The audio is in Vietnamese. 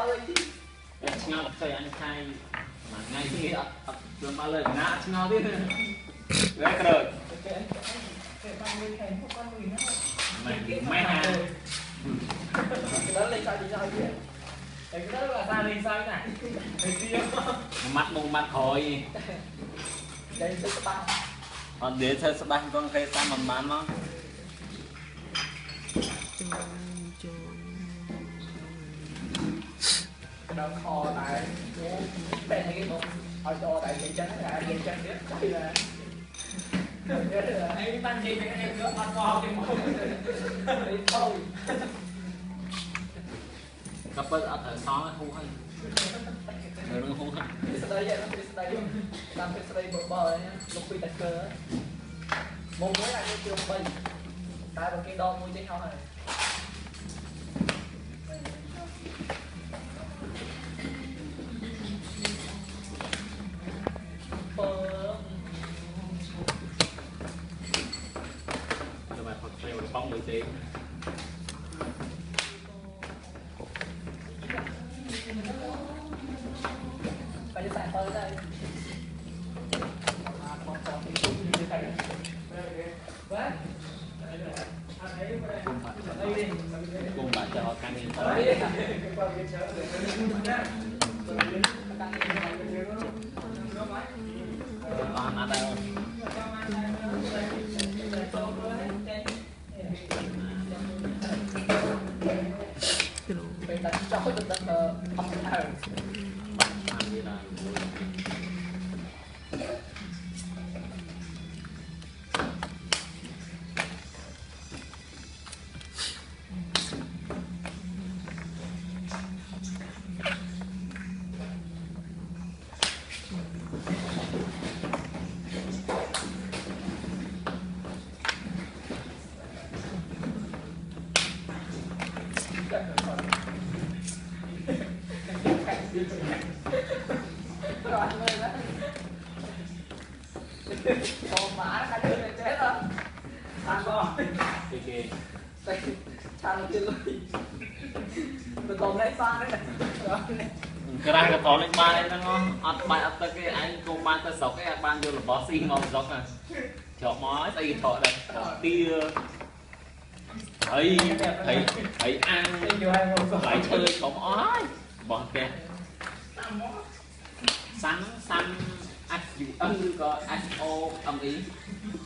ngọc thầy anh khai mà ngay khi được bao lời ngã ngao đi đấy rồi mày hà cái đó lên sao đi sao chứ cái đó là ta lên sao này mắt bông mắt hồi đây sẽ ba còn để sẽ ba con cây ta mầm bán nó nó kho tại đây cái một ở cho tại cái chân là cái chân biết đây là anh tăng gì cái em nữa ăn kho thì một đấy thôi cặp bớt ở thở xó hung hơn người nó hung hơn đây vậy nó đây làm cái đây bờ bờ nhá lúc bị tạt cơ một mới là như trường bình tại một cái đo mua chế nhau này bóng người tiền phải đi xài tới đây cùng bà cho căn yên tới con ở đây mình đánh cho được không nào con má nó đưa này chết rồi ăn con kì đây chăn trên lưới tôi tôm lấy pha đấy này cái này cái tôm lấy ba đấy nó ngon ăn bài ăn tới cái anh cô ban tới sọc cái ban vô là boss in ngon sọc này chọn món tay thọ đây tia thấy ăn phải chơi chọn ói bọn kìa sắn ách có ách ô âm ý